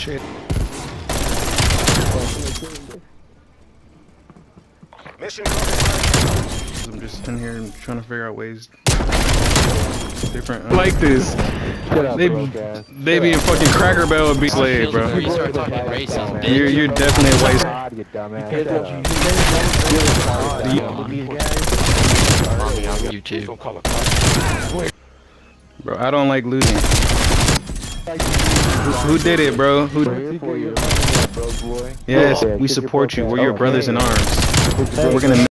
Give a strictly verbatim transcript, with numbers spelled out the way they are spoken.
shit. Mission. I'm just in here and trying to figure out ways different. I like this. Up, they bro, they be a fucking Cracker Barrel and be slave, bro. You start talking racist, bitch. You're you're definitely a waste. You dumbass. You too. Bro, I don't like losing. Who, who did it, bro? Who? Yes, we support you. We're your brothers in arms. We're gonna.